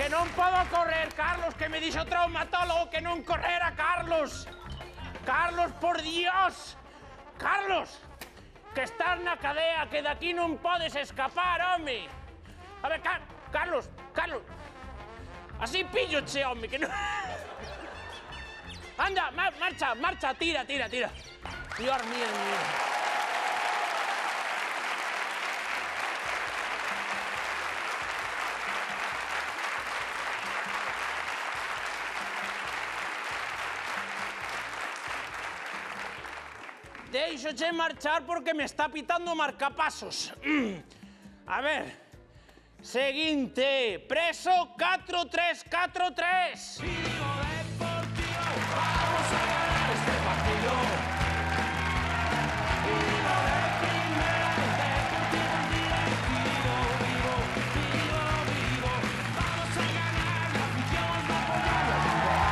Que non podo correr, Carlos, que me dixo o traumatólogo que non correra, Carlos. Carlos, por Dios. Carlos, que estás na cadea, que daqui non podes escapar, home. A ver, Carlos. Así pilloche, home, que non... Anda, marcha, tira. Dios mío. Deixoche marchar porque me está pitando marcapasos. A ver, seguinte, preso 4-3-4-3. Vamos a ganar este partido. Vivo de primera, deportivo directivo. Vivo. Vamos a ganar la afición, no apoyar la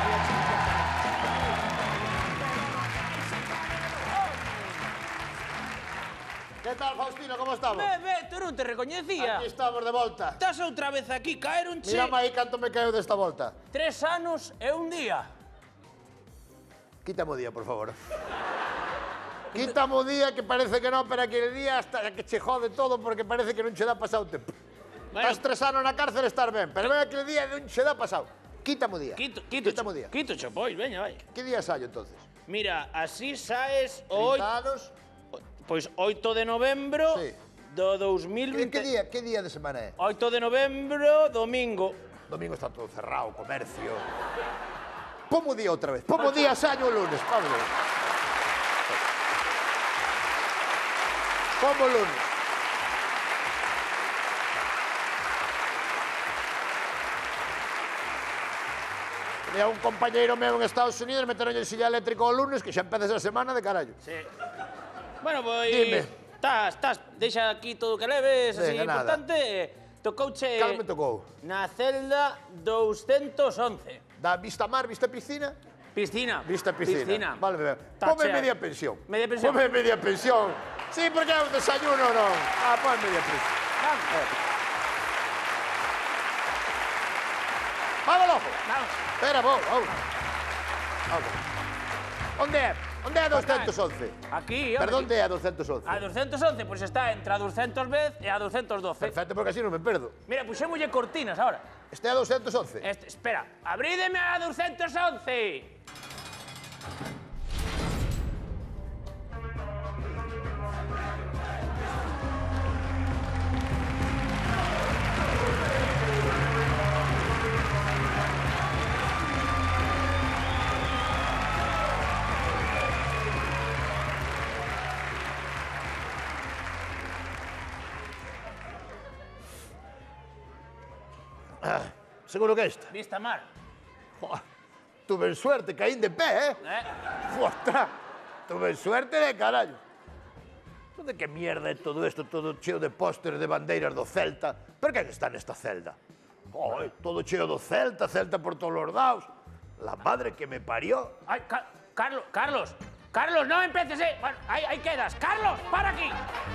¿Qué tal, Faustino? ¿Cómo estamos? Ve, tú non te recoñecía. Aquí estamos de volta. Estás outra vez aquí, caeronche... Mírame aí canto me caeu desta volta. 3 anos e un día. Quítame o día, por favor. Quítame o día, que parece que non, pero aquele día hasta que che jode todo porque parece que non che dá pasado tempo. Bueno. Estás 3 anos na cárcel, estar ben, pero ven aquele día non che dá pasado. Quítame o día. Quítame o día. Quito, pois, veña, vai. Que día sallo, entonces? Mira, así saes 30 hoy... anos. Pois 8 de novembro Sí. do 2020... Que día de semana é? 8 de novembro, domingo. Domingo está todo cerrado, comercio. Pomo día outra vez. Pomo día saño o lunes, Pablo. Pomo o lunes. Tenía un compañeiro meu en Estados Unidos, meteron el silla eléctrico o lunes, que xa empeza esa semana de carallo. Sí. Bueno, pois... Dime. Estás, deixa aquí todo o que leves, así Venga, nada. importante. Tocouche... Cal me tocou? Na celda 211. Da vista mar, vista piscina? Piscina. Vista piscina. Vale, vale. Está Ponme chea. media pensión. Media pensión. Ponme media pensión. Sí, porque é un desayuno, non. Ponme media pensión. Vamos, loco. Vamos. Espera, vou. Onde é? Onde é a 211? Aquí, home. Perdón, onde é a 211? A 211, pois está entre a 210 e a 212. Perfecto, porque así non me perdo. Mira, puxémolle cortinas ahora. Este é a 211? Espera, abrídeme a 211. Seguro que esta. Vista mar. Joder, tuve suerte, caín de pé, Ostras, tuve suerte de carallo. ¿De qué mierda é todo isto? Todo cheo de pósteres de bandeiras do Celta. Por que está nesta celda? Joder, todo cheo do Celta, Celta por todos os lados. La madre que me parió. Ay, Carlos, no empeces, Bueno, ahí quedas. Carlos, para aquí.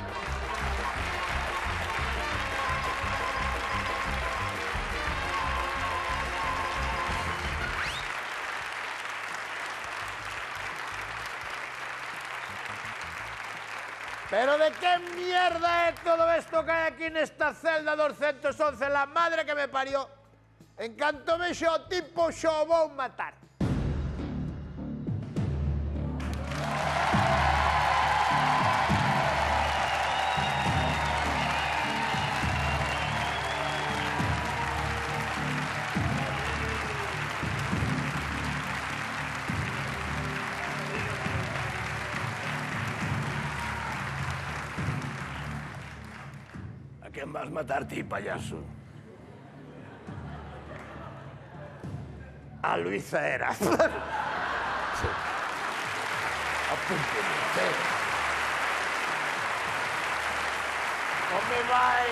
¿Pero de qué mierda es todo esto que hay aquí en esta celda 211? La madre que me parió. En canto me xo tipo xo vou matar. ¿A quién vas a matar, ti, payaso? A Luisa Heras. Sí. Apúnteme, sí. Non me vai.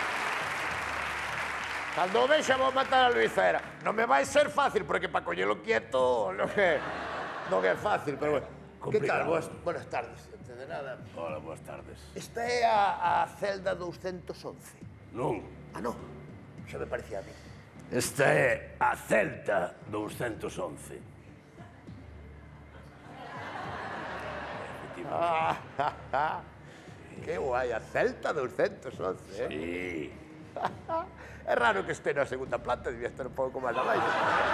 Cando vexa vou matar a Luisa Heras. Non me vai ser fácil, porque para coñelo quieto non é fácil, pero bueno. Que tal? Buenas tardes. De nada. Hola, buenas tardes. Esta é a celda 211. Non. Ah, non. Xa me parecía a mí. Esta é a Celta 211. Que guai, a Celta 211, eh? Sí. É raro que este na segunda planta, debía estar un pouco máis abaixo.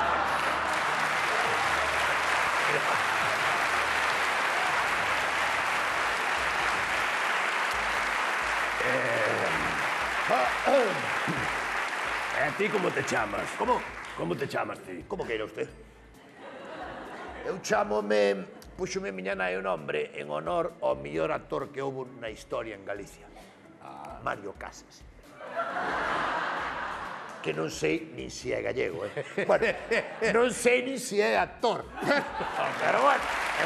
E a ti como te chamas? Como? Como te chamas ti? Como queira usted? Eu chamome, puxome miña nai o nombre en honor ao mellor actor que houve na historia en Galicia. Mario Casas. Que non sei nin se é gallego, eh? Bueno, non sei nin se é actor. Pero bueno,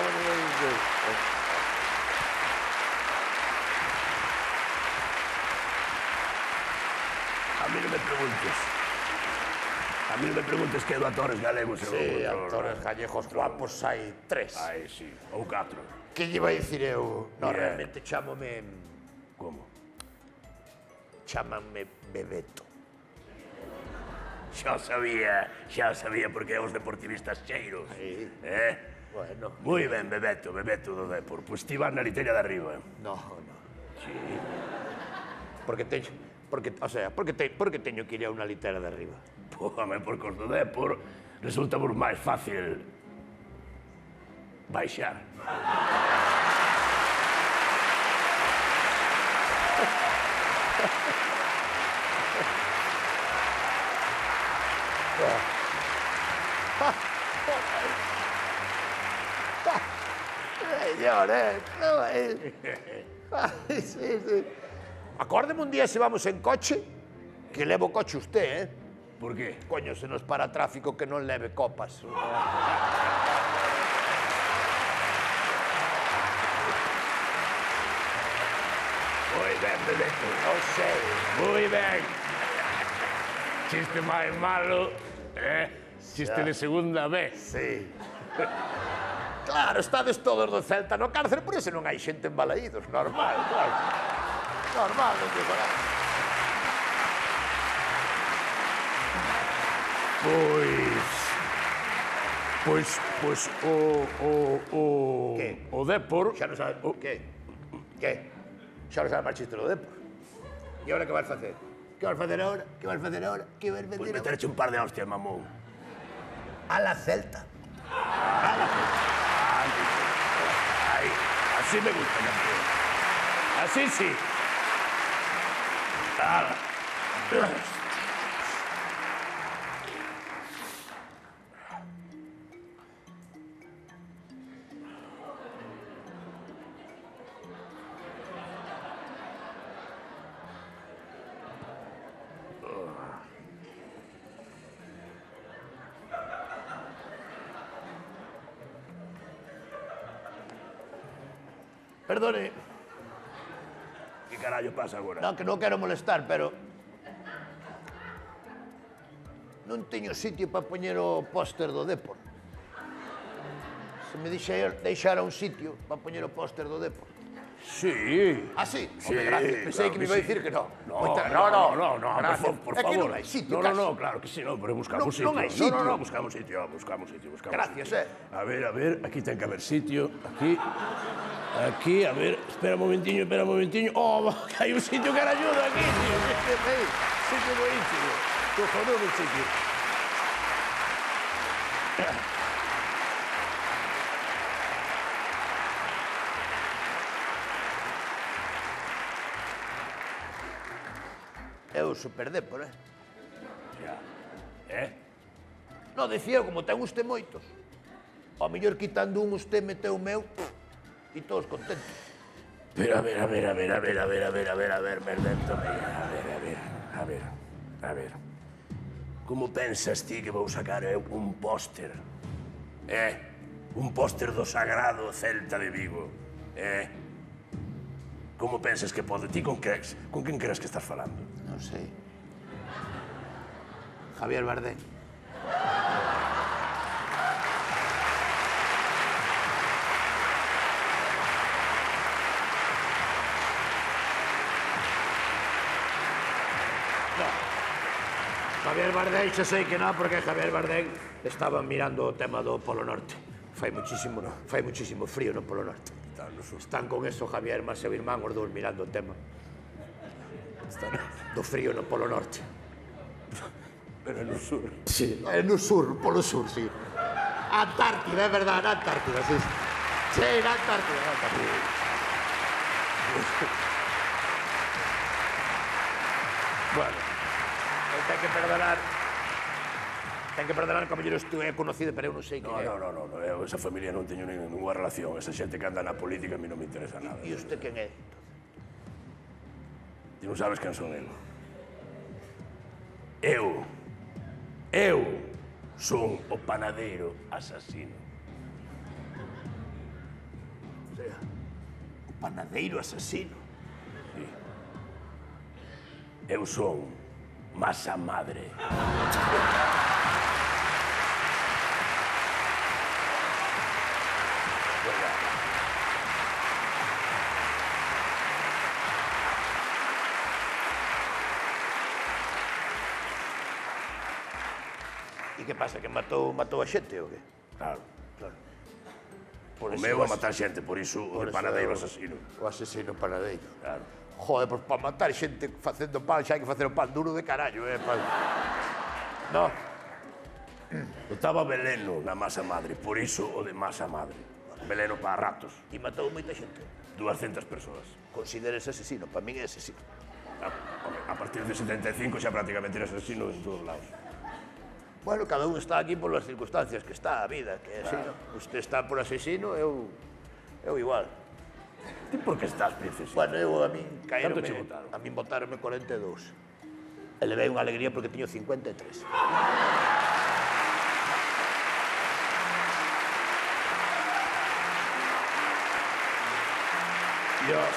A mí non me preguntes. A mí non me preguntes que do actores galegos. sí, actores gallegos guapos hai 3. Ai, sí. Ou 4. Que lle vai dicir eu? No, Bien. realmente chamome... Como? Chámanme Bebeto. Xa o sabía porque os deportivistas cheiros. Sí. Bueno. Moi ben, Bebeto do Depor. Pois ti vas na liteira de arriba. No, no. Sí. Porque teño que ir a unha litera de arriba. Pô, home, porque os do Depor resulta por máis fácil baixar. Señor, Ay, sí, sí. Acórdeme un día se vamos en coche, que levo coche usted, eh? Por qué? Coño, se nos para tráfico que non leve copas. Moi ben, Bebeto. Non sei. Moi ben. Chiste máis malo, Chiste de segunda vez. Sí. Claro, estades todos do Celta no cárcere, por iso non hai xente en Balaídos. Normal, claro. Normal, non digo nada. Pois Que? o Depor... Xa non sabe... Que? Que? Xa non sabe máis chiste do Depor. E agora que vas facer? Que vas facer agora? Que vas facer agora? Que vas facer Pois agora? meterche un par de hostias, mamón. A la Celta. Aí, así me gusta, campeón. Así sí. Ala. Perdone, Que carallo pasa agora? non, que non quero molestar, pero... Non teño sitio para poñer o póster do Depor. Se me deixara un sitio para poñer o póster do Depor. Sí. Ah, sí? Sí, Home, gracias. Pensei claro que me que iba a sí. dicir que no. No, Moita- gracias. Por É que favor. non hai sitio, No, casi. no, claro que sí, no, pero buscamos Non- sitio. non hai sitio. No, buscamos sitio. Gracias, sitio. A ver, aquí ten que haber sitio. Aquí, a ver, espera un momentiño. Oh, que hai un sitio que ayuda aquí, tío. Sitio buenísimo. Cojonudo el sitio. É o Super Depor, eh? Ya. Non, decía, como ten usted moitos. Ao mellor quitando un usted meteu o meu e todos contentos. Pero a ver, Merlento, a ver. Como pensas ti que vou sacar eu un póster? Un póster do sagrado Celta de Vigo, Como pensas que pode? Ti con quen crees que estás falando? Non sei. Javier Bardem. Javier Bardem xa sei que non, porque Javier Bardem estaba mirando o tema do Polo Norte. Fai muchísimo frío no Polo Norte. Están con eso Javier, máis seu irmán, os dous mirando o tema. Do frío no Polo Norte. Pero no sur. Sí, no sur, Polo Sur, sí. Antártida, é verdade, na Antártida, sí. Sí, na Antártida, na Antártida. Bueno, ten que perdonar. Ten que perdonar que a mellor isto é conocido, pero eu non sei que é. No, eu esa familia non teño ninguna relación. Esa xente que anda na política a mí non me interesa nada. E usted quen é? Ti non sabes quen son eu. Eu son o panadeiro asasino. O sea, o panadeiro asasino. Sí. Eu son masa madre. E que pasa, que matou a xente ou que? Claro. Por O meu a matar xente, por iso o panadeiro asasino. O asesino panadeiro. Claro. Joder, pois para matar xente facendo pan, xa hai que facer o pan duro de carallo, pan. No. Botaba veleno na masa madre, por iso o de masa madre. Veleno para ratos. E matou moita xente. 200 persoas. Consideres asesino, para min é asesino. A partir de 75 xa prácticamente era asesino en todos lados. Bueno, cada un está aquí por las circunstancias que está a vida, que é así, ¿no? Usted está por asesino, eu igual. Ti por que estás, princesa? Bueno, a min Canto che botaron? A min botaronme 42. E levei unha alegría porque tiño 53. Dios.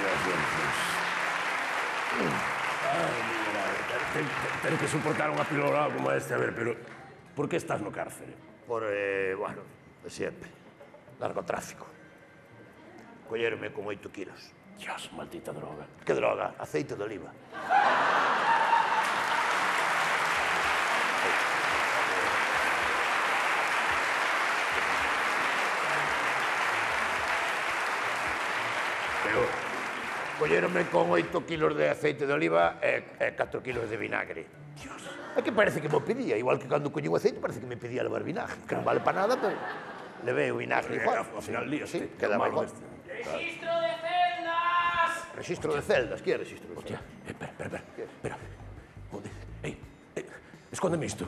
Ai, mira, ten que soportar unha pilorada como este, a ver, pero por que estás no cárcere? Por, bueno, de sempre. Narcotráfico. Colleronme con 8 kilos. Dios, maldita droga. Que droga? Aceite de oliva. Peor. Colleronme con 8 kilos de aceite de oliva e 4 kilos de vinagre. Dios. É que parece que me pedía, igual que cando collín o aceite, parece que me pedía levar vinagre. Que non vale para nada, pero levei o vinagre igual. Ao final líaste. Sí, quedaba igual. ¡Registro de celdas! Registro de celdas, que é registro de Hostia, celdas? espera. Joder, escóndeme isto.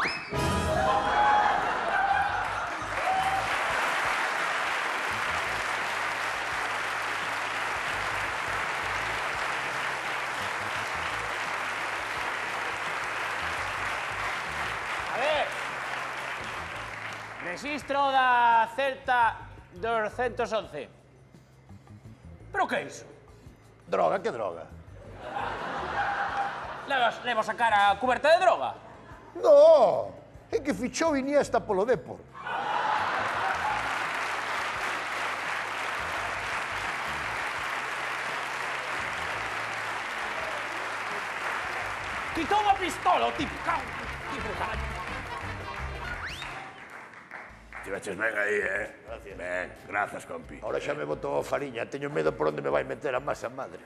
A ver. Registro da Celta 211. Pero que é iso? Droga, que droga? Levo a sacar a cuberta de droga? No, é que fichou Iniesta polo Depor. Quitou a pistola, o tipo. Tipo, carallo. Estiveches ben aí, Gracias. Ben, grazas, compi. Ahora xa me botou a fariña, teño medo por onde me vai meter a masa madre.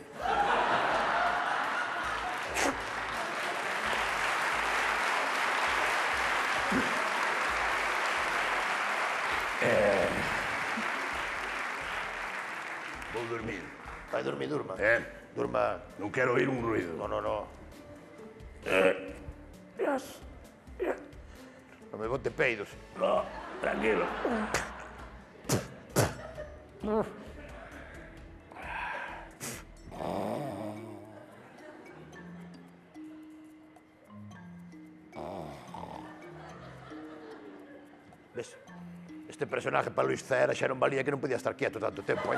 Vou dormir. Vai dormir, durma. Durma. Non quero oír un ruido. No. Dios. Non me bote peidos. No, tranquilo. Ves? Este personaje para Luis Cera xa non valía que non podía estar quieto tanto tempo,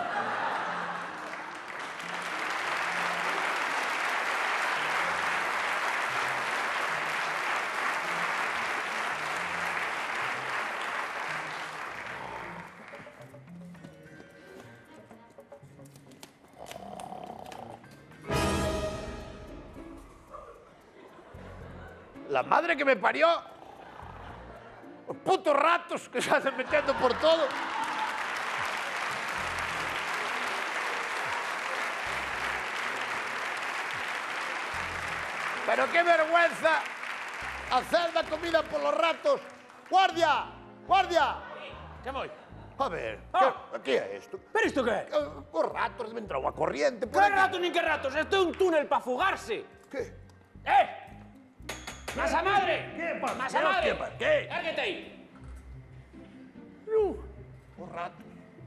La madre que me parió. Los putos ratos que se hacen metiendo por todo. Pero qué vergüenza hacer la comida por los ratos. ¡Guardia! ¡Guardia! ¿Qué voy? A ver, ¿qué es esto? ¿Pero esto qué? Os ratos, me entró agua corriente por ¿Qué aquí. ratos ni qué ratos? Esto es un túnel para fugarse. ¿Qué? ¡Masa madre! ¿Qué pasa? ¡Masa ¿Qué madre! pasa? ¿Qué? ¡Lárguete ahí! Os ratos.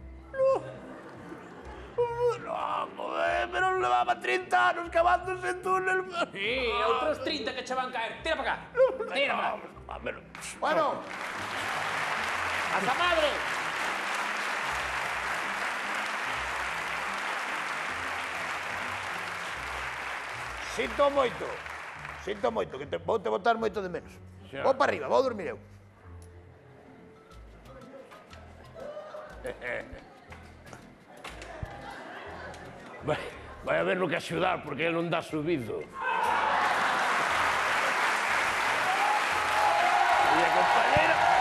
No, joder, pero levaba 30 años cavándose en túnel. Sí, otros 30 que se van a caer. Tira para acá. Tira para acá. Bueno. ¡Masa madre! Sinto moito, que vou te botar moito de menos. Xa. Vou para arriba, vou dormir eu. Vai a ver no que axudar, porque ele non dá subido. Miña compañera...